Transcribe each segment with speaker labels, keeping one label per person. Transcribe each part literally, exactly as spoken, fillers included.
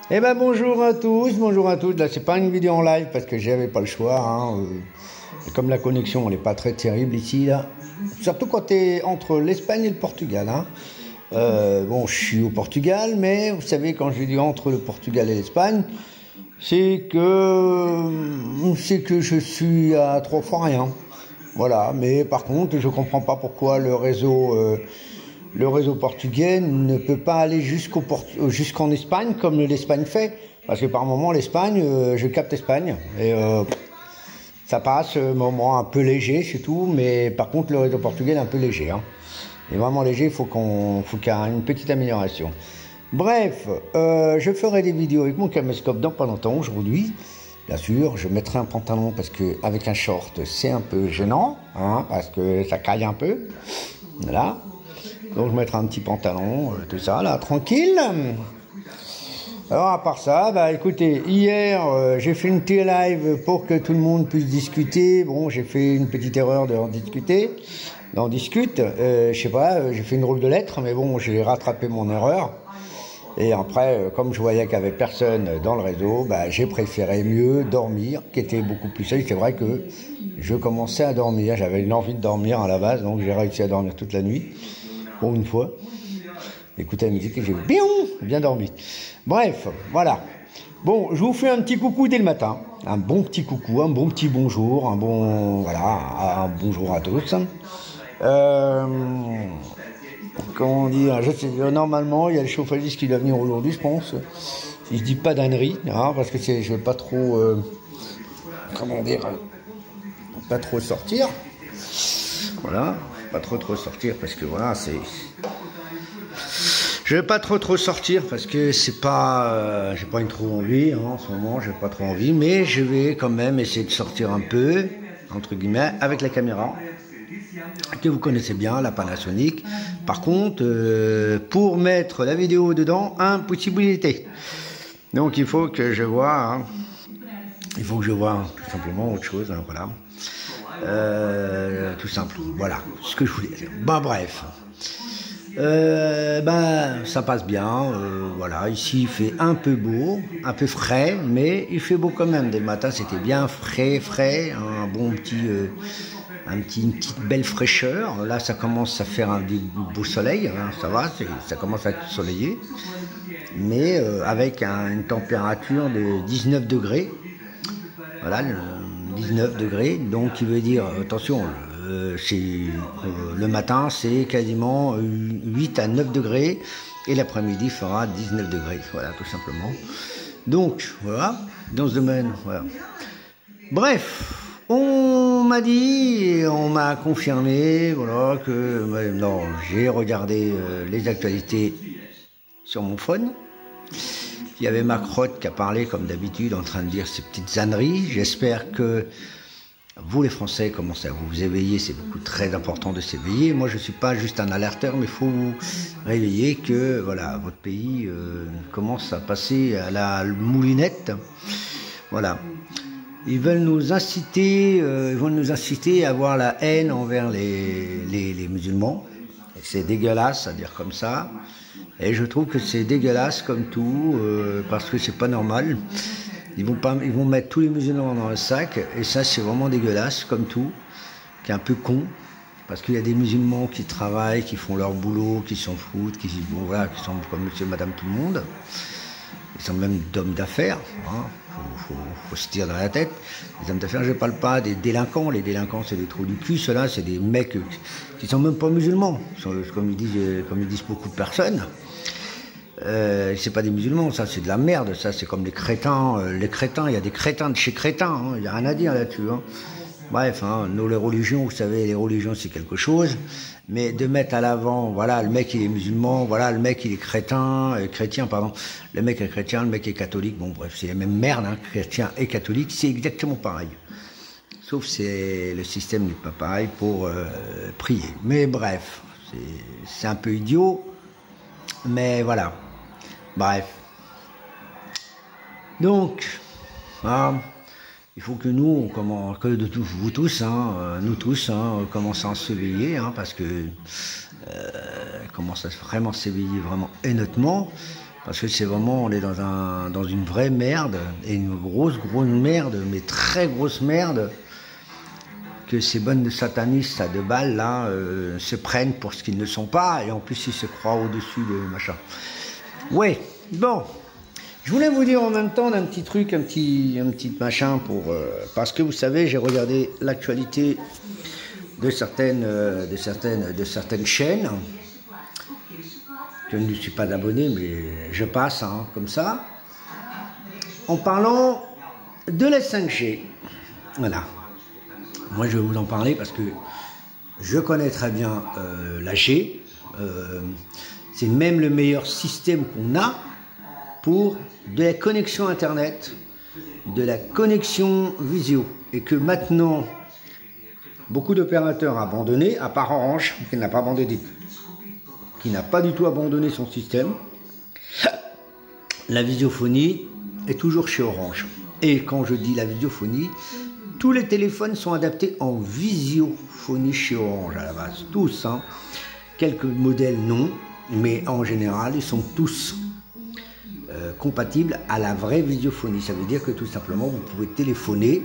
Speaker 1: Eh ben bonjour à tous, bonjour à toutes. Là c'est pas une vidéo en live parce que j'avais pas le choix. Hein. Euh, comme la connexion elle est pas très terrible ici là, surtout quand tu es entre l'Espagne et le Portugal. Hein. Euh, bon, je suis au Portugal, mais vous savez quand je dis entre le Portugal et l'Espagne, c'est que c'est que je suis à trois fois rien. Voilà. Mais par contre, je comprends pas pourquoi le réseau euh, le réseau portugais ne peut pas aller jusqu'au Port- jusqu'en Espagne comme l'Espagne fait. Parce que par moment, l'Espagne, euh, je capte Espagne. Et euh, ça passe, un moment un peu léger, c'est tout. Mais par contre, le réseau portugais est un peu léger. Hein. Il est vraiment léger, il faut qu'on, faut qu'il y ait une petite amélioration. Bref, euh, je ferai des vidéos avec mon caméscope dans pas longtemps aujourd'hui. Bien sûr, je mettrai un pantalon parce que avec un short, c'est un peu gênant, hein, parce que ça caille un peu. Voilà. Donc je mettrai un petit pantalon, euh, tout ça, là, tranquille. Alors à part ça, bah écoutez, hier euh, j'ai fait une T-Live pour que tout le monde puisse discuter. Bon, j'ai fait une petite erreur de en discuter, d'en discute. Euh, je sais pas, euh, j'ai fait une drôle de lettre, mais bon, j'ai rattrapé mon erreur. Et après, euh, comme je voyais qu'il n'y avait personne dans le réseau, bah, j'ai préféré mieux dormir, qui était beaucoup plus safe. C'est vrai que je commençais à dormir, j'avais une envie de dormir à la base, donc j'ai réussi à dormir toute la nuit. Pour une fois, écouter la musique et j'ai bien, bien dormi. Bref, voilà. Bon, je vous fais un petit coucou dès le matin. Un bon petit coucou, un bon petit bonjour, un bon, voilà, un bonjour à tous. Euh, comment dire, je sais, normalement, il y a le chauffagiste qui doit venir aujourd'hui, je pense. Si je dis pas d'ânerie, hein, parce que c'est, je veux pas trop, euh, comment dire, pas trop sortir. Voilà. Pas trop trop sortir parce que voilà c'est je vais pas trop trop sortir parce que c'est pas euh, j'ai pas une trop envie hein, en ce moment j'ai pas trop envie mais je vais quand même essayer de sortir un peu entre guillemets avec la caméra que vous connaissez bien, la Panasonic. Par contre euh, pour mettre la vidéo dedans, impossibilité, donc il faut que je vois hein, il faut que je vois hein, tout simplement autre chose hein, voilà. Euh, tout simple, voilà ce que je voulais dire. Bah bref, euh, ben ça passe bien. Euh, voilà, ici il fait un peu beau, un peu frais, mais il fait beau quand même. Dès le matin, c'était bien frais, frais, un bon petit, euh, un petit, une petite belle fraîcheur. Là, ça commence à faire un beau soleil, hein, ça va, ça commence à être soleillé, mais euh, avec un, une température de dix-neuf degrés. Voilà. Le, dix-neuf degrés, donc qui veut dire, attention, euh, c'est, euh, le matin c'est quasiment huit à neuf degrés et l'après-midi fera dix-neuf degrés, voilà tout simplement. Donc voilà, dans ce domaine, voilà. Bref, on m'a dit, on m'a confirmé, voilà, que euh, non, j'ai regardé euh, les actualités sur mon phone. Il y avait Macron qui a parlé comme d'habitude en train de dire ses petites âneries. J'espère que vous les Français commencez à vous éveiller, c'est beaucoup très important de s'éveiller. Moi je ne suis pas juste un alerteur mais il faut vous réveiller que voilà, votre pays euh, commence à passer à la moulinette. Voilà. Ils veulent nous inciter, euh, ils vont nous inciter à avoir la haine envers les, les, les musulmans. C'est dégueulasse à dire comme ça. Et je trouve que c'est dégueulasse comme tout, euh, parce que c'est pas normal. Ils vont, pas, ils vont mettre tous les musulmans dans le sac, et ça c'est vraiment dégueulasse comme tout, qui est un peu con, parce qu'il y a des musulmans qui travaillent, qui font leur boulot, qui s'en foutent, qui, bon, voilà, qui sont comme monsieur, madame, tout le monde. Ils sont même d'hommes d'affaires, hein. faut, faut, faut se tirer dans la tête. Les hommes d'affaires, je parle pas des délinquants, les délinquants c'est des trous du cul, ceux-là c'est des mecs qui sont même pas musulmans, comme ils disent, comme ils disent beaucoup de personnes. Euh, c'est pas des musulmans, ça c'est de la merde, ça c'est comme les crétins, euh, les crétins, il y a des crétins de chez crétins, il hein, n'y a rien à dire là-dessus. Hein. Bref, hein, nous les religions, vous savez, les religions c'est quelque chose, mais de mettre à l'avant, voilà, le mec il est musulman, voilà, le mec il est crétin, euh, chrétien, pardon, le mec est chrétien, le mec est catholique, bon bref, c'est la même merde, hein, chrétien et catholique, c'est exactement pareil. Sauf c'est le système n'est pas pareil pour euh, prier. Mais bref, c'est un peu idiot, mais voilà. Bref. Donc, hein, il faut que nous, on commence, que de tous, vous tous, hein, nous tous, hein, commençons à s'éveiller, hein, parce que euh, commence à vraiment s'éveiller vraiment honnêtement. Parce que c'est vraiment, on est dans, un, dans une vraie merde, et une grosse, grosse merde, mais très grosse merde, que ces bonnes satanistes à deux balles, là, euh, se prennent pour ce qu'ils ne sont pas, et en plus ils se croient au-dessus de machin. Ouais, bon, je voulais vous dire en même temps d'un petit truc, un petit, un petit machin, pour, euh, parce que vous savez, j'ai regardé l'actualité de certaines, euh, de, certaines, de certaines chaînes. Je ne suis pas abonné, mais je passe hein, comme ça, en parlant de la cinq G. Voilà. Moi, je vais vous en parler parce que je connais très bien euh, la G. Euh, c'est même le meilleur système qu'on a pour de la connexion Internet, de la connexion visio. Et que maintenant, beaucoup d'opérateurs ont abandonné, à part Orange, qui n'a pas abandonné. Qui n'a pas du tout abandonné son système. La visiophonie est toujours chez Orange. Et quand je dis la visiophonie, tous les téléphones sont adaptés en visiophonie chez Orange à la base. Tous, hein. Quelques modèles non, mais en général, ils sont tous euh, compatibles à la vraie visiophonie. Ça veut dire que tout simplement, vous pouvez téléphoner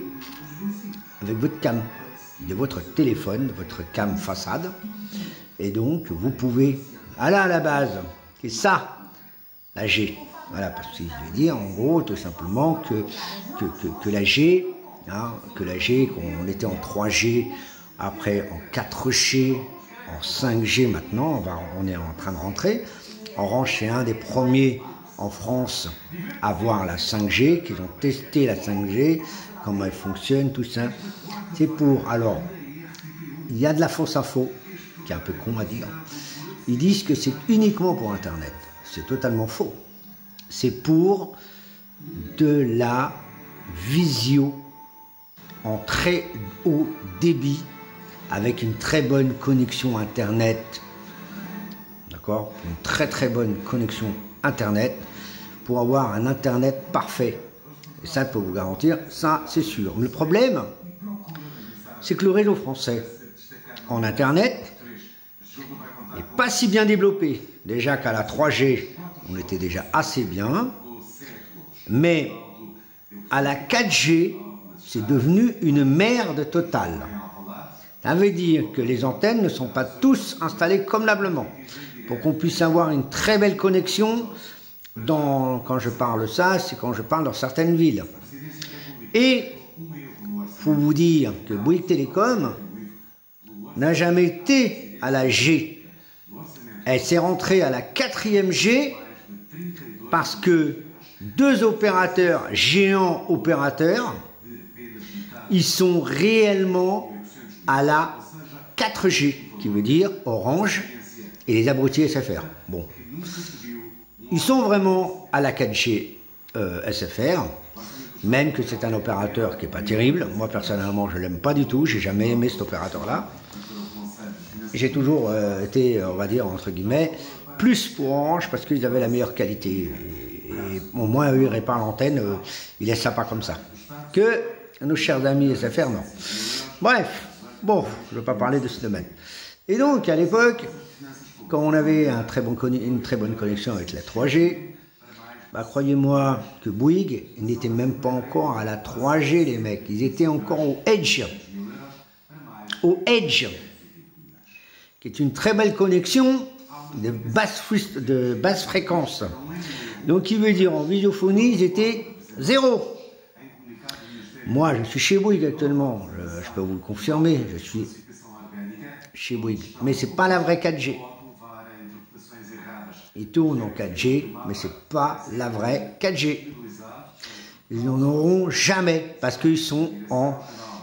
Speaker 1: avec votre cam de votre téléphone, votre cam façade. Et donc, vous pouvez aller à la base, c'est ça, la G. Voilà, parce que je veux dire, en gros, tout simplement, que, que, que, que la G, hein, que la G, qu'on était en trois G, après en quatre G, en cinq G maintenant, on, va, on est en train de rentrer. Orange, c'est un des premiers en France à avoir la cinq G, qui ont testé la cinq G, comment elle fonctionne, tout ça. C'est pour, alors, il y a de la fausse info, qui est un peu con à dire. Ils disent que c'est uniquement pour Internet. C'est totalement faux. C'est pour de la visio en très haut débit avec une très bonne connexion Internet. D'accord ? Une très très bonne connexion Internet pour avoir un Internet parfait. Et ça, je peux vous garantir, ça c'est sûr. Mais le problème, c'est que le réseau français en Internet n'est pas si bien développé. Déjà qu'à la trois G, on était déjà assez bien, mais à la quatre G, c'est devenu une merde totale. Ça veut dire que les antennes ne sont pas tous installées convenablement. Pour qu'on puisse avoir une très belle connexion, dans, quand je parle ça, c'est quand je parle dans certaines villes. Et il faut vous dire que Bouygues Télécom n'a jamais été à la G. Elle s'est rentrée à la quatrième G parce que deux opérateurs, géants opérateurs, ils sont réellement à la quatre G, qui veut dire Orange et les abrutis S F R. Bon, ils sont vraiment à la quatre G euh, S F R, même que c'est un opérateur qui n'est pas terrible. Moi, personnellement, je ne l'aime pas du tout. J'ai jamais aimé cet opérateur-là. J'ai toujours euh, été, on va dire, entre guillemets, plus pour Orange parce qu'ils avaient la meilleure qualité. Et, et au moins, eux, ils réparent l'antenne, euh, ils laissent ça pas comme ça. Que nos chers amis S F R, non. Bref, bon, je ne veux pas parler de ce domaine. Et donc, à l'époque, quand on avait un très bon une très bonne connexion avec la trois G, bah, croyez-moi que Bouygues n'était même pas encore à la trois G, les mecs. Ils étaient encore au Edge. Au Edge, qui est une très belle connexion de basse, de basse fréquence. Donc, il veut dire, en visiophonie, ils étaient zéro. Moi, je suis chez Bouygues actuellement, je, je peux vous le confirmer, je suis chez Bouygues. Mais c'est pas la vraie quatre G. Ils tournent en quatre G, mais c'est pas la vraie quatre G. Ils n'en auront jamais, parce qu'ils sont en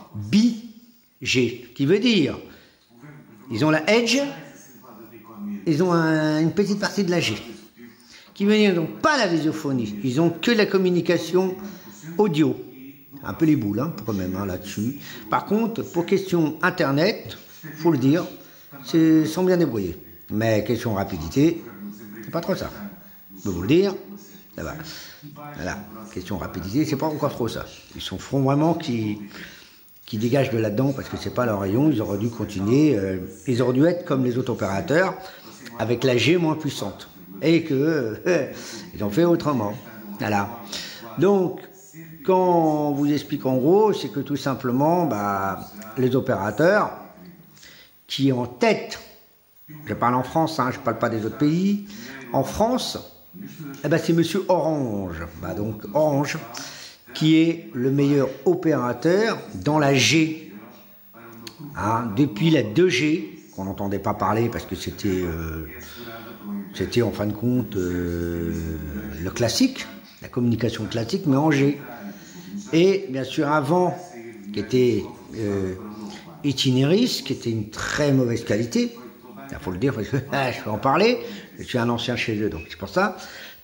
Speaker 1: bi-G, qui veut dire, ils ont la Edge, ils ont un, une petite partie de la G, qui veut dire, ils n'ont pas la visiophonie, ils ont que la communication audio. Un peu les boules, hein, quand même, hein, là-dessus. Par contre, pour question Internet, faut le dire, ils sont bien débrouillés. Mais question rapidité, c'est pas trop ça. Je peux vous le dire, ça va. Voilà, question rapidité, c'est pas encore trop ça. Ils sont feront vraiment qui, qui dégagent de là-dedans parce que c'est pas leur rayon. Ils auraient dû continuer, euh, ils auraient dû être comme les autres opérateurs avec la G moins puissante. et que euh, ils ont fait autrement. Voilà. Donc, quand on vous explique en gros, c'est que tout simplement, bah, les opérateurs qui en tête, je parle en France, hein, je ne parle pas des autres pays, en France, eh ben, c'est Monsieur Orange. Bah, donc Orange, qui est le meilleur opérateur dans la G. Hein, depuis la deux G, qu'on n'entendait pas parler parce que c'était euh, c'était en fin de compte euh, le classique, la communication classique, mais en G. Et bien sûr avant, qui était euh, Itinéris, qui était une très mauvaise qualité, il faut le dire parce que ah, je peux en parler, je suis un ancien chez eux, donc c'est pour ça.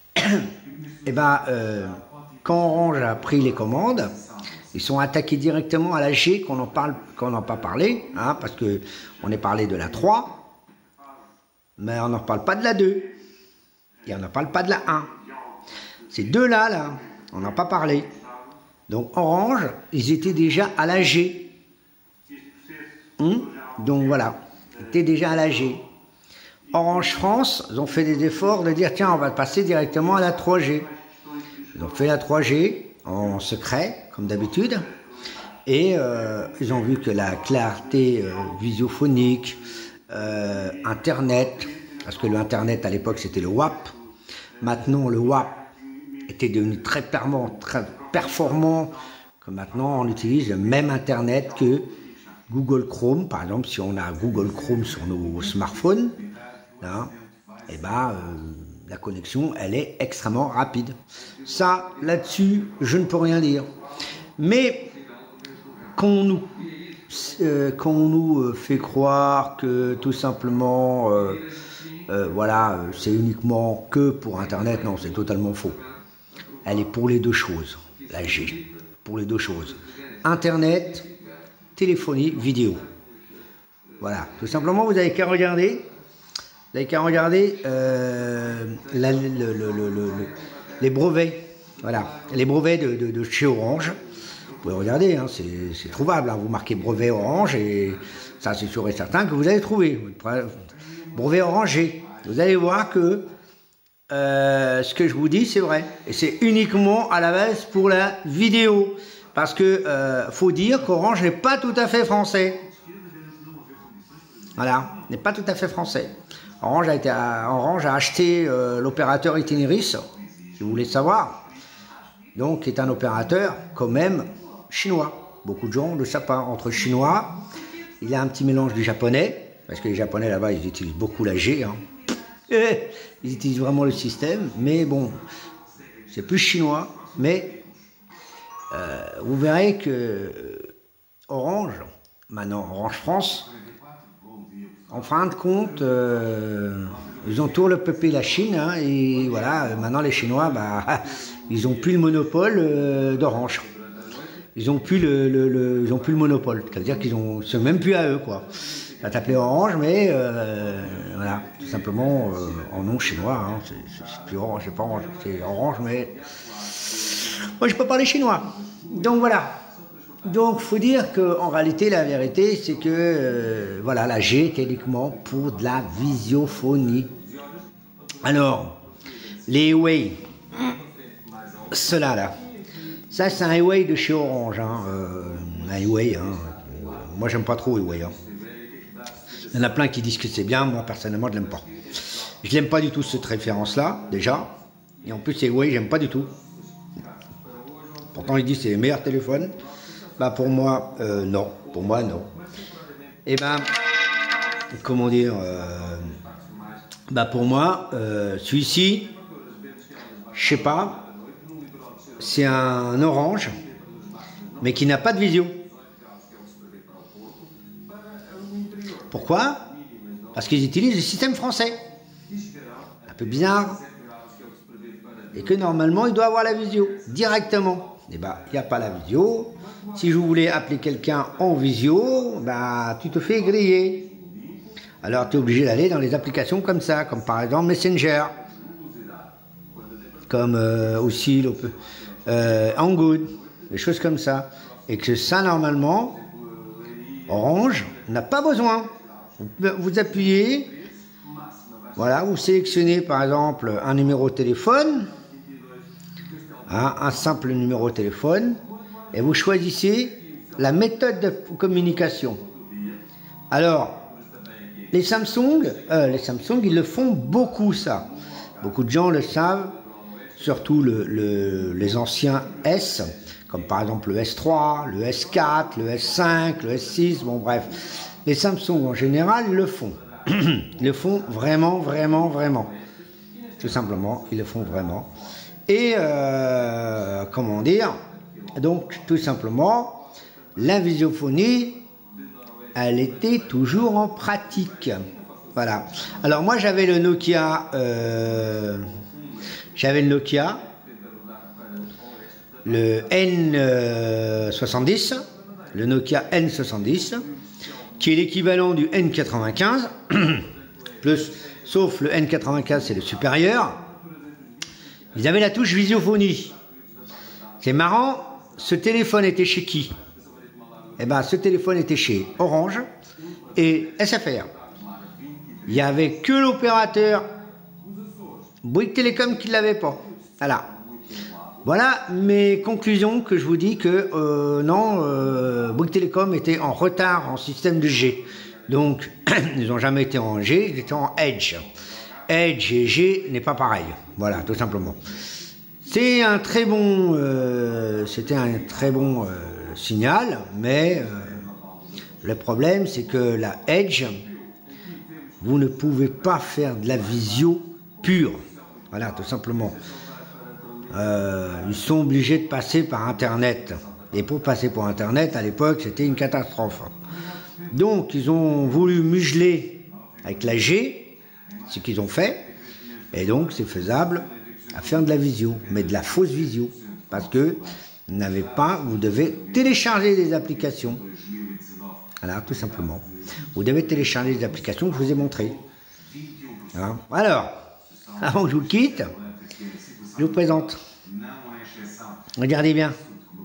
Speaker 1: Et ben, euh, quand Orange a pris les commandes, ils sont attaqués directement à la G, qu'on n'en parle, qu'on n'en a pas parlé, hein, parce que on est parlé de la trois, mais on n'en parle pas de la deux, et on n'en parle pas de la un. Ces deux-là, là, on n'en a pas parlé. Donc Orange, ils étaient déjà à la G. Hum Donc voilà, ils étaient déjà à la G. Orange France, ils ont fait des efforts de dire, tiens, on va passer directement à la trois G. Ils ont fait la trois G en secret, comme d'habitude, et euh, ils ont vu que la clarté euh, visiophonique, euh, Internet, parce que le Internet à l'époque c'était le W A P, maintenant le W A P était devenu très performant, très performant, que maintenant on utilise le même Internet que Google Chrome, par exemple, si on a Google Chrome sur nos smartphones, là, et ben, euh, la connexion, elle est extrêmement rapide. Ça, là-dessus, je ne peux rien dire. Mais quand on nous, euh, quand on nous fait croire que tout simplement, euh, euh, voilà, c'est uniquement que pour Internet, non, c'est totalement faux. Elle est pour les deux choses, la G, pour les deux choses. Internet, téléphonie, vidéo. Voilà, tout simplement, vous n'avez qu'à regarder. Vous n'avez qu'à regarder euh, la, le, le, le, le, les brevets, voilà, les brevets de, de, de chez Orange. Vous pouvez regarder, hein, c'est trouvable. Hein, vous marquez brevet Orange et ça, c'est sûr et certain que vous allez trouver. Brevet Orange, vous allez voir que euh, ce que je vous dis, c'est vrai. Et c'est uniquement à la base pour la vidéo. Parce que euh, faut dire qu'Orange n'est pas tout à fait français. Voilà, n'est pas tout à fait français. Orange a, été, Orange a acheté euh, l'opérateur Itinéris, si vous voulez savoir, donc qui est un opérateur quand même chinois. Beaucoup de gens ne le savent pas. Entre chinois, il y a un petit mélange du japonais, parce que les japonais là-bas, ils utilisent beaucoup la G. Hein. Ils utilisent vraiment le système, mais bon, c'est plus chinois. Mais euh, vous verrez que Orange, maintenant Orange France, en fin de compte, euh, ils ont tout le peuplé la Chine, hein, et voilà, maintenant les Chinois, bah, ils n'ont plus le monopole euh, d'Orange. Ils n'ont plus le, le, le, ils ont plus le monopole, c'est-à-dire qu'ils ont, c'est même plus à eux, quoi. Ça s'appelait Orange, mais euh, voilà, tout simplement euh, en nom chinois, hein, c'est plus Orange, c'est pas Orange, c'est Orange, mais moi je peux parler chinois. Donc voilà. Donc, il faut dire qu'en réalité, la vérité, c'est que, euh, voilà, la G est uniquement pour de la visiophonie. Alors, les Huawei, ceux-là, là, ça, c'est un Huawei de chez Orange, hein, euh, un Huawei, hein. Moi, j'aime pas trop Huawei, hein. Il y en a plein qui disent que c'est bien, moi, personnellement, je l'aime pas. Je l'aime pas du tout, cette référence-là, déjà, et en plus, les Huawei, j'aime pas du tout. Pourtant, ils disent que c'est les meilleurs téléphones. Bah pour moi, euh, non. Pour moi, non. Et ben, comment dire, euh, bah pour moi, euh, celui-ci, je sais pas, c'est un Orange, mais qui n'a pas de visio. Pourquoi? Parce qu'ils utilisent le système français. Un peu bizarre. Et que normalement, il doit avoir la visio, directement. Et bah, il n'y a pas la visio. Si je voulais appeler quelqu'un en visio, bah, tu te fais griller. Alors tu es obligé d'aller dans les applications comme ça, comme par exemple Messenger, comme euh, aussi le, euh, Hanggood, des choses comme ça. Et que ça, normalement, Orange n'a pas besoin. Vous appuyez Voilà, vous sélectionnez par exemple un numéro de téléphone, hein, un simple numéro de téléphone, et vous choisissez la méthode de communication. Alors, les Samsung, euh, les Samsung, ils le font beaucoup ça. Beaucoup de gens le savent, surtout le, le, les anciens S, comme par exemple le S trois, le S quatre, le S cinq, le S six, bon bref. Les Samsung en général le font. Ils le font vraiment, vraiment, vraiment. Tout simplement, ils le font vraiment. Et, euh, comment dire, donc tout simplement, la visiophonie, elle était toujours en pratique. Voilà. Alors moi j'avais le Nokia, euh, j'avais le Nokia, le N soixante-dix, le Nokia N soixante-dix, qui est l'équivalent du N quatre-vingt-quinze, plus, sauf le N quatre-vingt-quinze c'est le supérieur. Ils avaient la touche visiophonie. C'est marrant, ce téléphone était chez qui? Eh bien, ce téléphone était chez Orange et S F R. Il n'y avait que l'opérateur Bouygues Télécom qui ne l'avait pas. Voilà. Voilà mes conclusions que je vous dis que euh, non, euh, Bouygues Télécom était en retard en système de G. Donc, ils n'ont jamais été en G, ils étaient en Edge. Edge et G n'est pas pareil. Voilà, tout simplement. C'est un très bon, euh, c'était un très bon euh, signal, mais euh, le problème c'est que la Edge, vous ne pouvez pas faire de la visio pure. Voilà, tout simplement. Euh, ils sont obligés de passer par Internet. Et pour passer par Internet, à l'époque, c'était une catastrophe. Donc, ils ont voulu museler avec la G, ce qu'ils ont fait. Et donc, c'est faisable à faire de la visio, mais de la fausse visio. Parce que vous n'avez pas, vous devez télécharger des applications. Voilà, tout simplement. Vous devez télécharger des applications que je vous ai montrées. Hein? Alors, avant que je vous quitte, je vous présente. Regardez bien.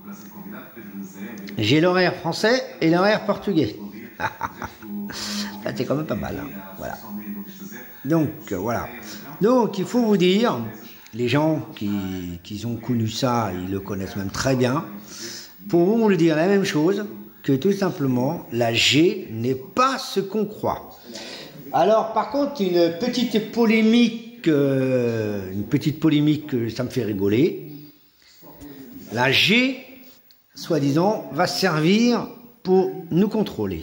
Speaker 1: J'ai l'horaire français et l'horaire portugais. Ça, c'est quand même pas mal. Hein. Voilà. Donc, euh, voilà. Donc, il faut vous dire, les gens qui, qui ont connu ça, ils le connaissent même très bien, pour vous dire la même chose, que tout simplement, la G n'est pas ce qu'on croit. Alors, par contre, une petite polémique, euh, une petite polémique, ça me fait rigoler. La G, soi-disant, va servir pour nous contrôler.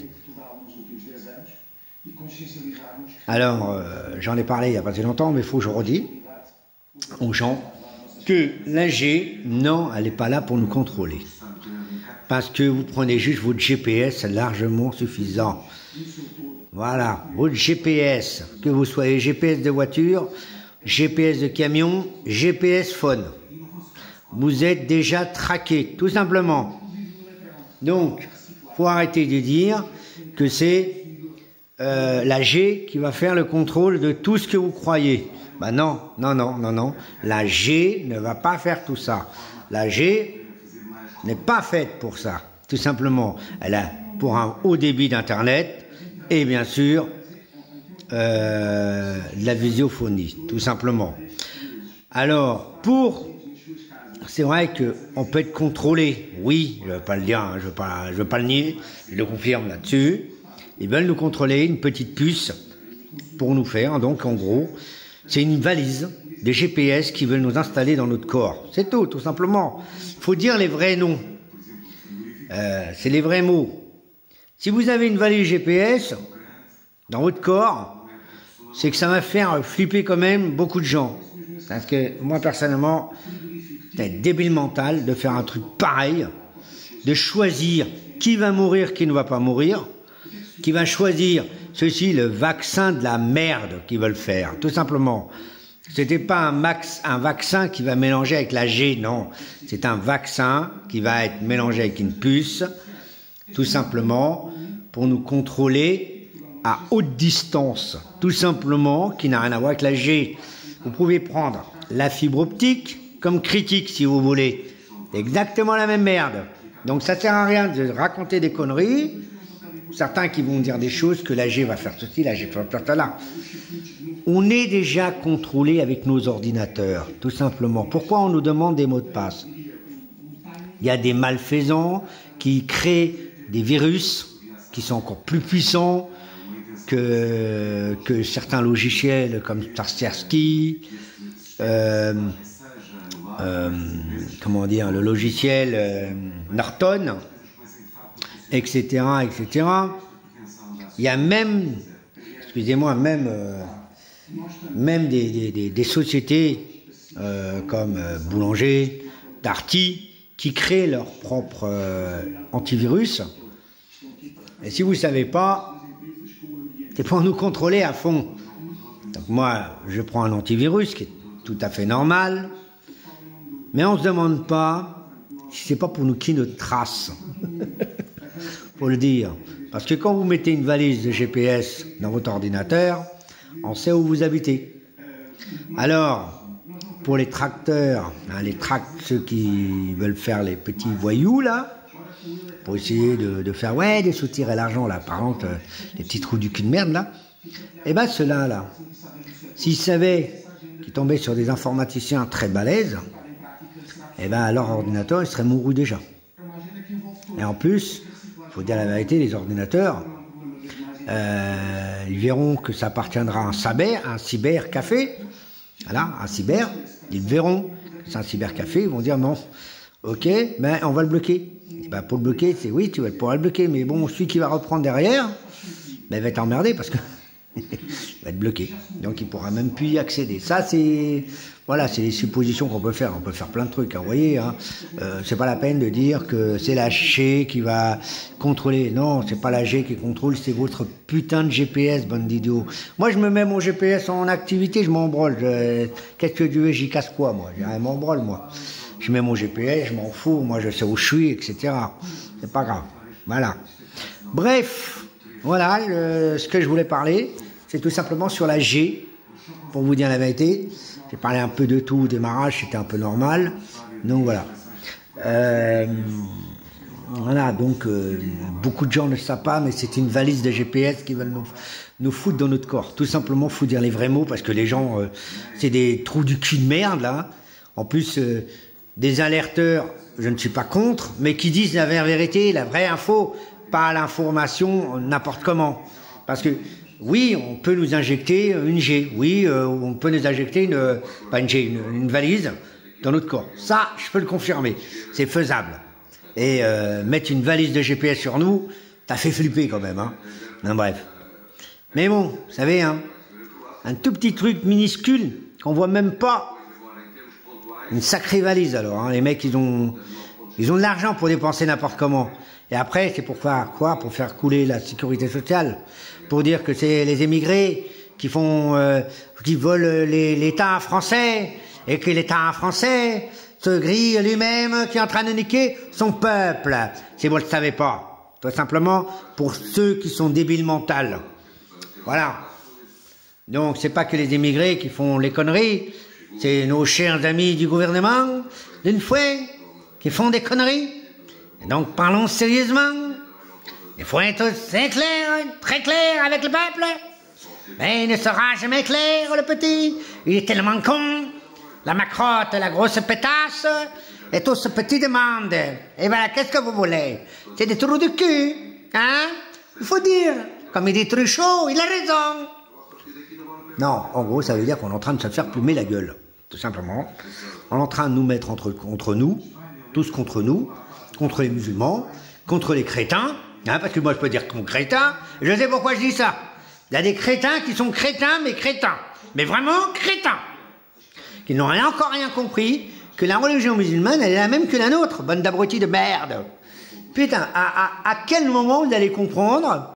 Speaker 1: Alors, euh, j'en ai parlé il n'y a pas très longtemps, mais il faut que je redise aux gens que la G, non, elle n'est pas là pour nous contrôler. Parce que vous prenez juste votre G P S, c'est largement suffisant. Voilà, votre G P S, que vous soyez G P S de voiture, G P S de camion, G P S phone. Vous êtes déjà traqué, tout simplement. Donc, il faut arrêter de dire que c'est euh, la G qui va faire le contrôle de tout ce que vous croyez. Ben non, non, non, non, non. La G ne va pas faire tout ça. La G n'est pas faite pour ça, tout simplement. Elle a pour un haut débit d'Internet et bien sûr euh, de la visiophonie, tout simplement. Alors, pour... C'est vrai qu'on peut être contrôlé, oui, je ne vais pas le dire, hein, je ne veux pas, je veux pas le nier, je le confirme là-dessus. Ils veulent nous contrôler, une petite puce pour nous faire, donc en gros, c'est une valise de G P S qui veulent nous installer dans notre corps. C'est tout, tout simplement. Il faut dire les vrais noms. Euh, c'est les vrais mots. Si vous avez une valise G P S dans votre corps, c'est que ça va faire flipper quand même beaucoup de gens. Parce que moi, personnellement, c'est débile mental de faire un truc pareil, de choisir qui va mourir, qui ne va pas mourir, qui va choisir ceci, le vaccin de la merde qu'ils veulent faire, tout simplement. C'était pas un, max, un vaccin qui va mélanger avec la G, non. C'est un vaccin qui va être mélangé avec une puce, tout simplement, pour nous contrôler à haute distance, tout simplement, qui n'a rien à voir avec la G. Vous pouvez prendre la fibre optique comme critique, si vous voulez. Exactement la même merde. Donc ça sert à rien de raconter des conneries. Certains qui vont dire des choses que la G va faire ceci, la G va faire cela. on est déjà contrôlé avec nos ordinateurs, tout simplement. Pourquoi on nous demande des mots de passe? Il y a des malfaisants qui créent des virus qui sont encore plus puissants que, que certains logiciels comme Kaspersky, euh, euh, comment dire, le logiciel euh, Norton, et cetera, et cetera. Il y a même, excusez-moi, même, euh, même des, des, des, des sociétés euh, comme euh, Boulanger, Darty, qui créent leur propre euh, antivirus. Et si vous ne savez pas, c'est pour nous contrôler à fond. Donc moi, je prends un antivirus qui est tout à fait normal, mais on ne se demande pas si c'est pas pour nous qui notre trace. Faut le dire. Parce que quand vous mettez une valise de G P S dans votre ordinateur, on sait où vous habitez. Alors, pour les tracteurs, hein, les tracts, ceux qui veulent faire les petits voyous là, pour essayer de, de faire, ouais, de soutirer l'argent là, par exemple, euh, les petits trous du cul de merde là, et ben ceux-là là, s'ils savaient qu'ils tombaient sur des informaticiens très balèzes, et ben leur ordinateur il serait mouru déjà. Et en plus, il faut dire la vérité, les ordinateurs, euh, ils verront que ça appartiendra à un cyber, un cybercafé, voilà, un cyber, ils verront que c'est un cybercafé, ils vont dire non, ok, ben on va le bloquer. Et ben pour le bloquer, c'est oui, tu vas pouvoir le bloquer, mais bon, celui qui va reprendre derrière, ben il va être emmerdé parce que il va être bloqué, donc il pourra même plus y accéder. Ça c'est, voilà, c'est les suppositions qu'on peut faire. On peut faire plein de trucs, hein, vous voyez. Hein. Euh, c'est pas la peine de dire que c'est la G qui va contrôler. Non, c'est pas la G qui contrôle, c'est votre putain de G P S, bande d'idiots. Moi, je me mets mon G P S en activité, je m'en branle. Qu'est-ce que tu veux, j'y casse quoi, moi? Je m'en branle, moi. Je mets mon G P S, je m'en fous, moi je sais où je suis, et cetera. C'est pas grave. Voilà. Bref, voilà le, ce que je voulais parler. C'est tout simplement sur la G, pour vous dire la vérité. J'ai parlé un peu de tout au démarrage, c'était un peu normal. Donc voilà. Euh, voilà, donc euh, beaucoup de gens ne savent pas, mais c'est une valise de G P S qui veulent nous, nous foutre dans notre corps. Tout simplement, faut dire les vrais mots, parce que les gens, euh, c'est des trous du cul de merde, là. En plus, euh, des alerteurs, je ne suis pas contre, mais qui disent la vraie vérité, la vraie info, pas l'information n'importe comment. Parce que oui, on peut nous injecter une G. Oui, euh, on peut nous injecter une, pas une G, une, une valise dans notre corps. Ça, je peux le confirmer. C'est faisable. Et euh, mettre une valise de G P S sur nous, ça fait flipper quand même. Hein. Non, bref. Mais bon, vous savez, hein, un tout petit truc minuscule qu'on voit même pas. Une sacrée valise alors. Hein. Les mecs, ils ont, ils ont de l'argent pour dépenser n'importe comment. Et après, c'est pour faire quoi? Pour faire couler la sécurité sociale. Pour dire que c'est les émigrés qui font, euh, qui volent l'État français, et que l'État français se grille lui-même, qui est en train de niquer son peuple. Si vous ne le savez pas. Tout simplement pour ceux qui sont débiles mentales. Voilà. Donc, c'est pas que les émigrés qui font les conneries, c'est nos chers amis du gouvernement, d'une fois, qui font des conneries. Et donc, parlons sérieusement. Il faut être très clair, très clair avec le peuple. Mais il ne sera jamais clair, le petit. Il est tellement con. La macrotte, la grosse pétasse, et tout ce petit demande. Et voilà, qu'est-ce que vous voulez? C'est des trous de cul, hein? Il faut dire. Comme il dit Truchot, il a raison. Non, en gros, ça veut dire qu'on est en train de se faire plumer la gueule. Tout simplement. On est en train de nous mettre entre, contre nous, tous contre nous, contre les musulmans, contre les crétins. Hein, parce que moi je peux dire qu'on crétin, je sais pourquoi je dis ça. Il y a des crétins qui sont crétins, mais crétins. Mais vraiment crétins. Qui n'ont rien, encore rien compris, que la religion musulmane, elle est la même que la nôtre, bande d'abrutis de merde. Putain, à, à, à quel moment vous allez comprendre